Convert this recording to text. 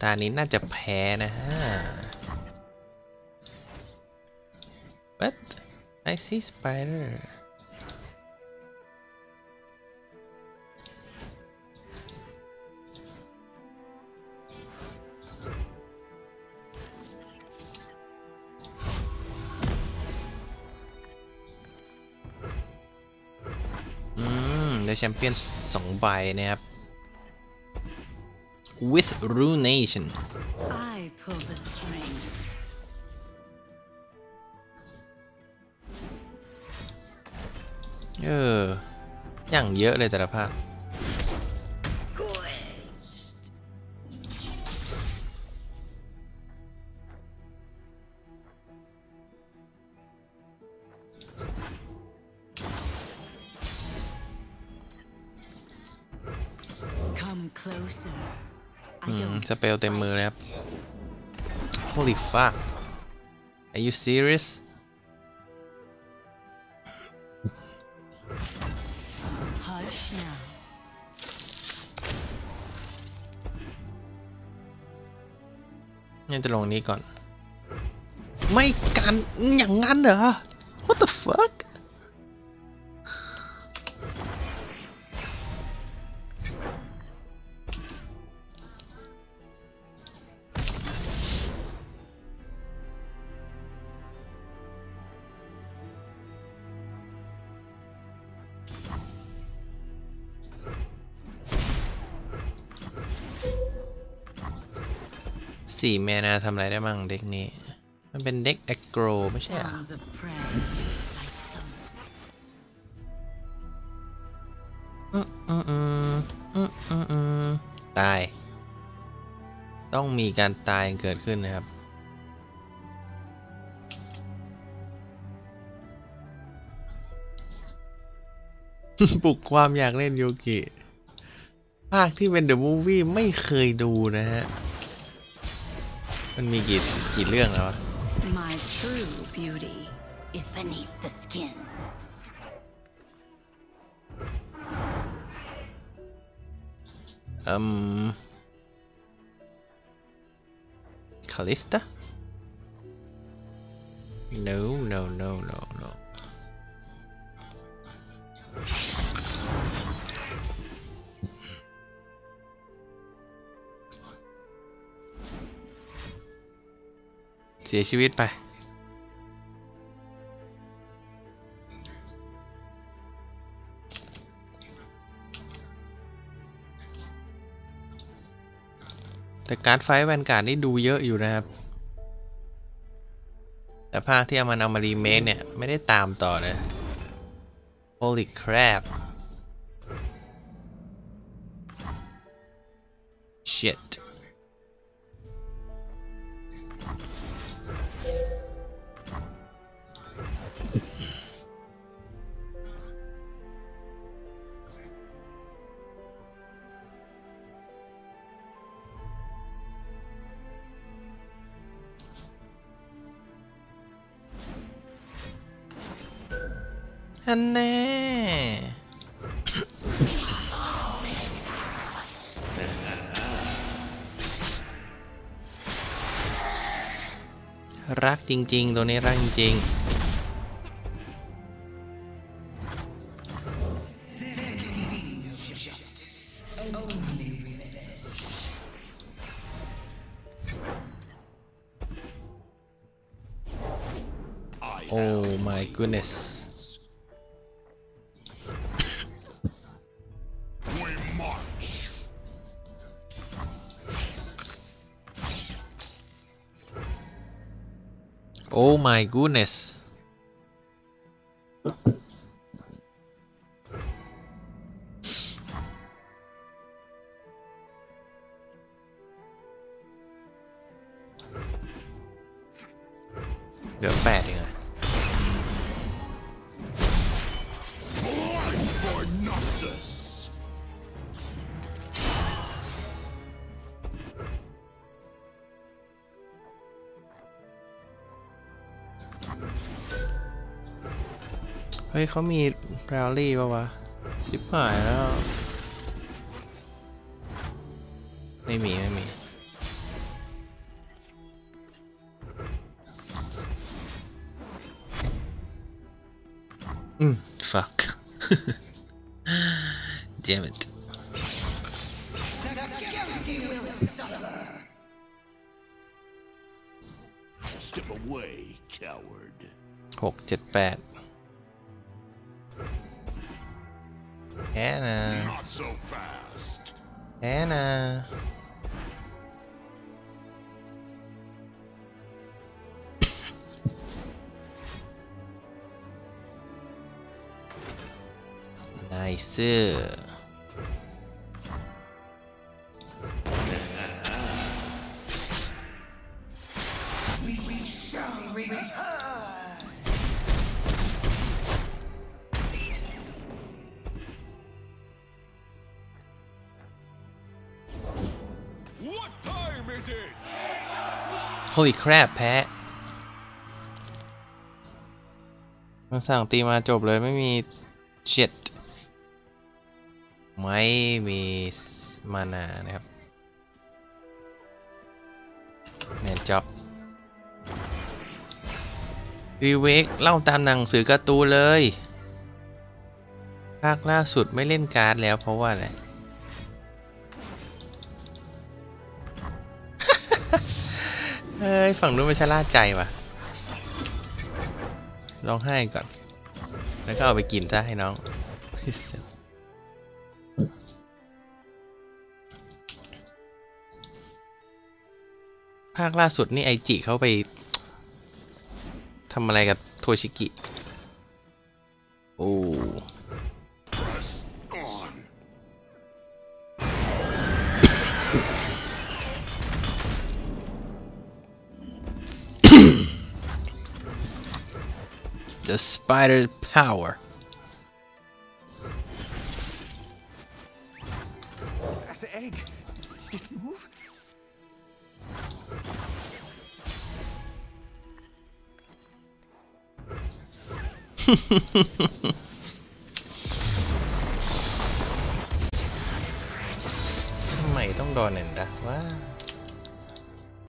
านี้น่าจะแพ้นะฮะ But I see spiderได้แชมเปี้ยน2 ใบนะครับ with Ruination อย่างเยอะเลยแต่ละภาคสเปลเต็มมือเลยครับ Holy fuck Are you serious นี่จะลงนี้ก่อนไม่กันอย่างงั้นเหรอ What the fuck 4 แมนาทำอะไรได้บ้างเด็กนี้มันเป็นเด็กแอคโกรไม่ใช่หรอตายต้องมีการตายเกิดขึ้นนะครับ ปลุกความอยากเล่นยูกิภาคที่เป็นเดอะมูฟวี่ไม่เคยดูนะฮะมันมีกี่เรื่องแล้ววะ My true beauty is beneath the skin. Callista? No. เสียชีวิตไปแต่การ์ดไฟท์แวนการ์ดนี่ดูเยอะอยู่นะครับแต่ภาคที่เอามารีเมคเนี่ยไม่ได้ตามต่อเลย Holy crap shitอันแน่รักจริงๆตัวนี้รักจริงๆ Oh my goodness Oh my goodness เหลือ8เองอะเฮ้ยเขามีบราวลี่ป่าวะชิบหายแล้วไม่มี fuck damn it Step away, coward. 6 7 8แค่นะ Not so fast. แค่นะ Nice. We shall return. What time is it? Holy crap แพ้มันสั่งตีมาจบเลยไม่มี shit ไม่มีมานานะครับแมนจ็อบรีเวกเล่าตามหนังสือการ์ตูนเลยภาคล่าสุดไม่เล่นการ์ดแล้วเพราะว่าอะไร เฮ้ยฝั่งนู้นมันชะล่าใจว่ะร้องไห้ก่อนแล้วก็เอาไปกินซะให้น้อง ภาคล่าสุดนี่ไอจิเขาไปทำอะไรกับโทชิกิโอ้ On. The spider's power. That egg. Did it move? ทำไมต้องโดนเอนดัสวะ